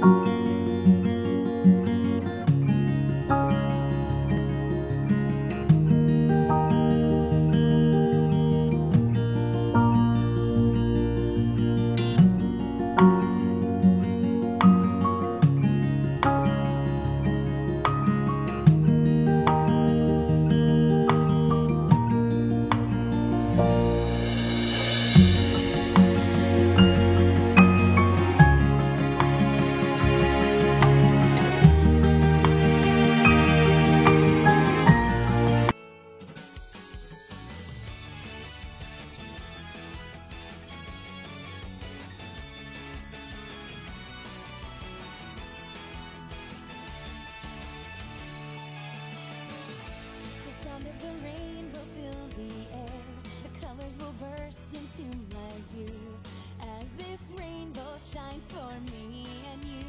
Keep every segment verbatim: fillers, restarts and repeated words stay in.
The rain will fill the air, the colors will burst into my view as this rainbow shines for me and you.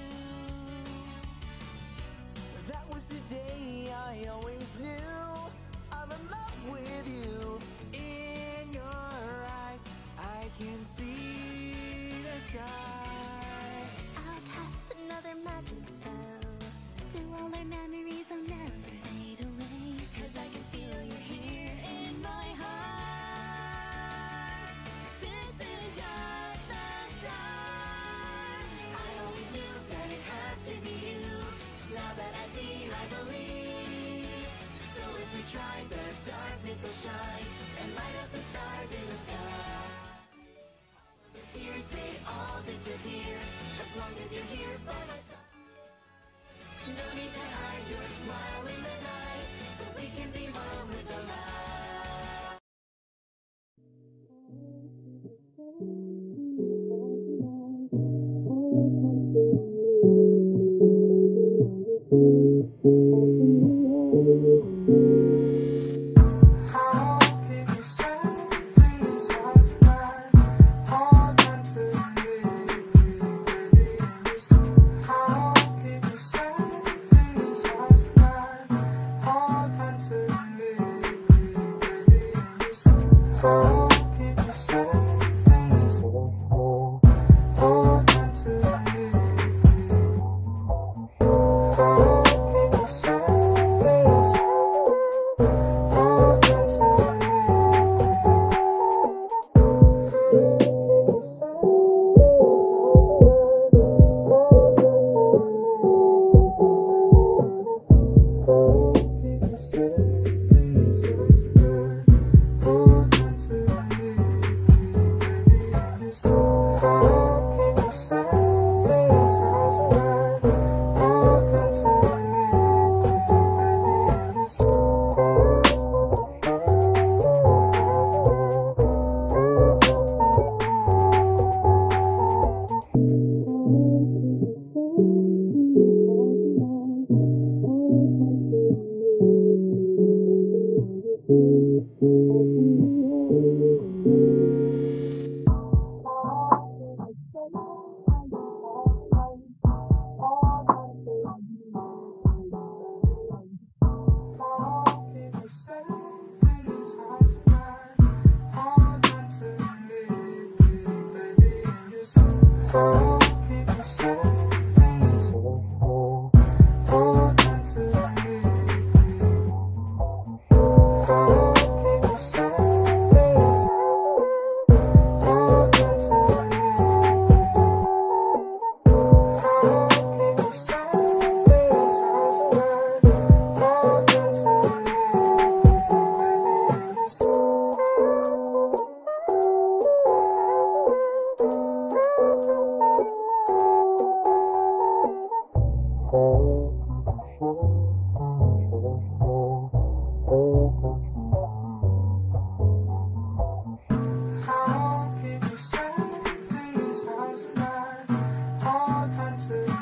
That was the day I always knew I'm in love with you. In your eyes, I can see the sky. I'll cast another magic spell, so all our memories will never fade away. 'Cause I can feel you're here in my heart. This is just the start. I always knew that it had to be you. Now that I see, I believe. So if we try, the darkness will shine and light up the stars in the sky. The tears, they all disappear as long as you're here by my side. No need to hide your smile in the night, so we can be one with the light. How can you say things as bad? Hold on to me, baby. How can you say things as bad? Hold on to me, baby. How can you say things? Hold on to me. How can you say things? Hold on to me. How can you say things? Hold on to me. How can you say things? Hold on to me. How can you say things as bad? Hold on to me, How can you say things as bad? Hold on to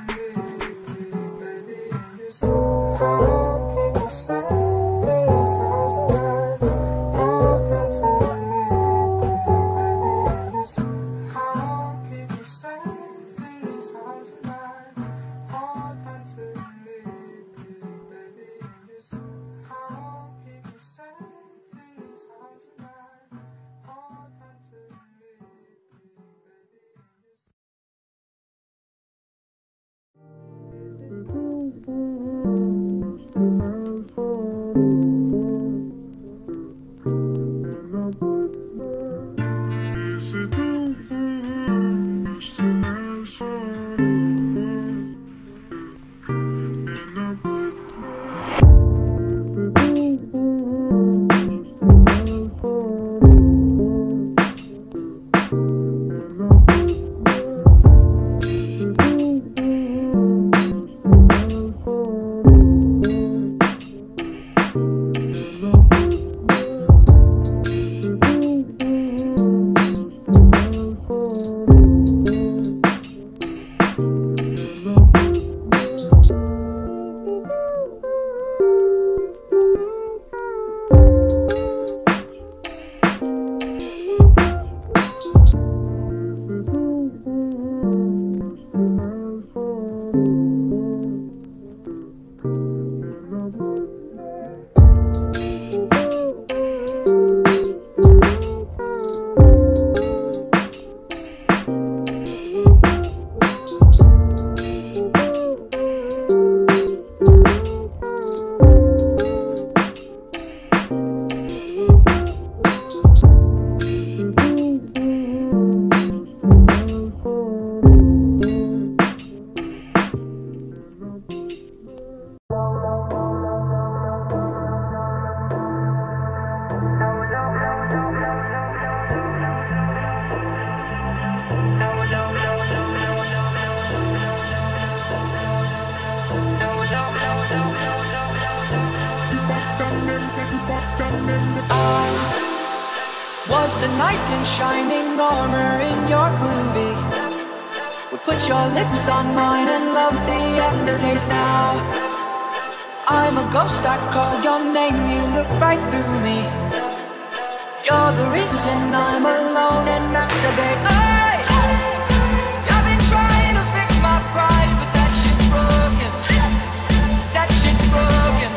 Was the knight in shining armor in your movie? Would put your lips on mine and love the aftertaste now. I'm a ghost, I call your name, you look right through me. You're the reason I'm alone and masturbate. Hey! I've been trying to fix my pride, but that shit's broken. That shit's broken.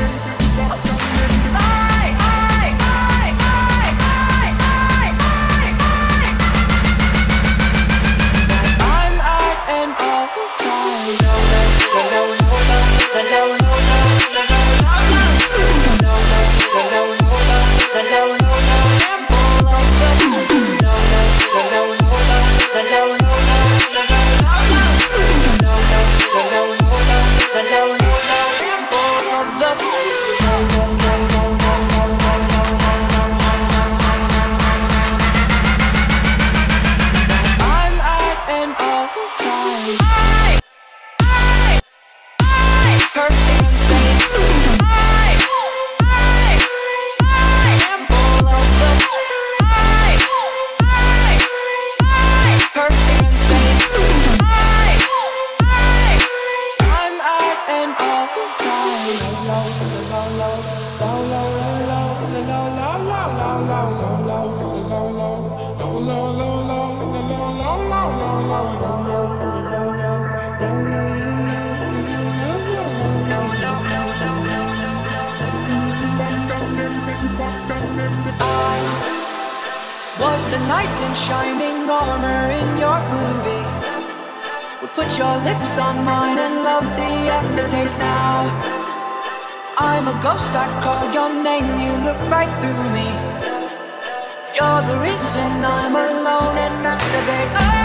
Was the knight in shining armor in your movie? Would put your lips on mine and love the aftertaste now. I'm a ghost, I call your name, you look right through me. You're the reason I'm alone and masturbate. Oh!